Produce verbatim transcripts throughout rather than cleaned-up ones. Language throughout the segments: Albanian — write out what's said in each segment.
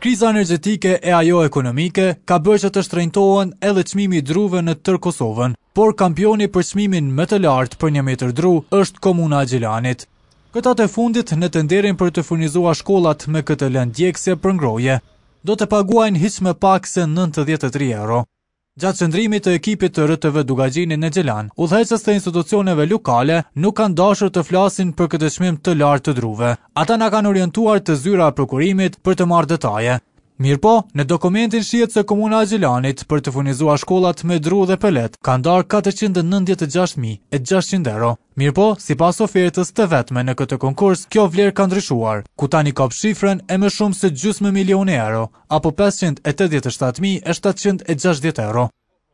Kriza energjetike e ajo ekonomike ka bërë që të shtrenjtohen edhe çmimi i druve në tërë Kosovën, por kampioni për çmimin më të lartë për një metër dru është komuna e Gjelanit. Këtat e fundit në tenderin për të furnizuar shkollat me këtë lëndë djegësje për ngrohje, do të paguajnë hiç më pak se nëntëdhjetë e tre euro. Gjatë qëndrimit të ekipit të R T V Dugagjini në Gjelan, udhëheqës të institucioneve lokale nuk kanë dashur të flasin për këtë çmim të lartë të druve. Ata na kanë orientuar të zyra e prokurimit për të marrë detaje. Mirpo, në dokumentin shihet se komuna e Gjelanit për të furnizuar shkollat me dru dhe pelet ka ndarë katërqind e nëntëdhjetë e gjashtë mijë e gjashtëqind euro. Mirpo, sipas ofertës të vetme në këtë konkurs, kjo vlerë ka ndryshuar, ku tani ka shifrën e më shumë se gjysmë milioni euro, apo pesëqind e tetëdhjetë e shtatë mijë e shtatëqind e gjashtëdhjetë euro.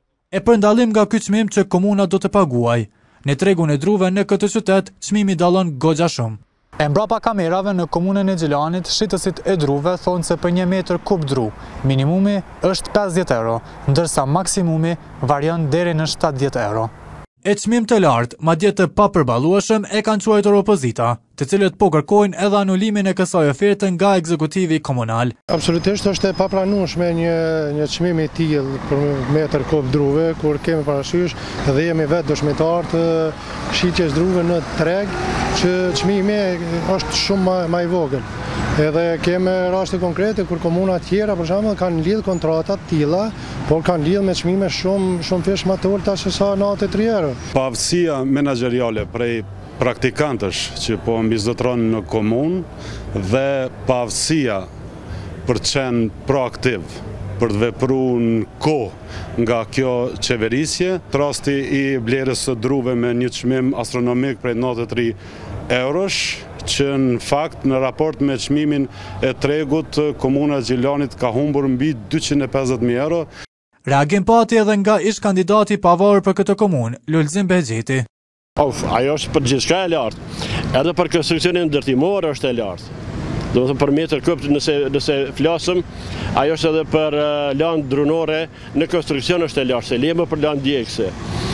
E për ndalim nga ky çmim që komuna do të paguaj, në tregun e druve në këtë qytet, çmimi dallon goxha shumë. E mbrapa kamerave në komunën e Gjelanit, shitësit e druve thonë se për një metër kub dru, minimumi është pesëdhjetë euro, ndërsa maksimumi varion deri në shtatëdhjetë euro. E çmim të lartë, madje të papërballueshëm e kanë quajtur opozita, të cilët po kërkojnë edhe anulimin e kësaj oferte nga ekzekutivi komunal. Absolutisht është e papranueshme një një çmim i tillë për metër kub druve, kur kemi parasysh dhe jemi vetë dëshmitar të shitjes druve në treg, që çmimi është shumë më i vogël. Edhe kemi raste konkrete kur komuna tjera për shembull kanë lidh kontrata të tilla, por kanë lidh me çmime shumë shumë fish më të ulta se sa nëntëdhjetë e tre euro. Pavësia menaxheriale prej praktikantësh që po mbizotron në komunë dhe pavësia për të qenë proaktiv, për të vepruar në kohë nga kjo qeverisje, rasti i blerjes së druve me një çmim astronomik prej nëntëdhjetë e tre eurosh, që në fakt në raport me çmimin e tregut, komuna e Gjelanit ka humbur mbi dyqind e pesëdhjetë mijë euro. Reagim pati edhe nga ish kandidati i pavarur për këtë komunë, Lulzim Behxheti. Of, ajo është për gjithçka e lartë, edhe për konstruksionin ndërtimor është e lartë. Do të thënë për metër kub nëse nëse flasëm, ajo është edhe për uh, lanë drunore në konstruksion është e lartë, se lema për lanë djegëse.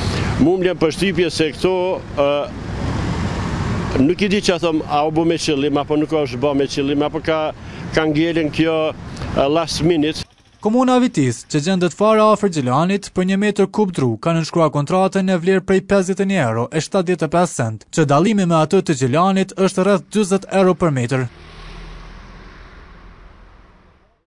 Mu më lem përshtypje se këto uh, nuk i di që thëm, a u bo me qëllim, apo nuk është bo me qëllim, apo ka, ka ngelen kjo uh, last minute. Komuna Vitis, që gjendet fara afër Gjelanit, për një metër kub dru ka nënshkruar kontratën e vlerë prej pesëdhjetë e një euro e shtatëdhjetë e pesë cent, që dallimi me atë të Gjelanit është rreth dyzet euro për metër.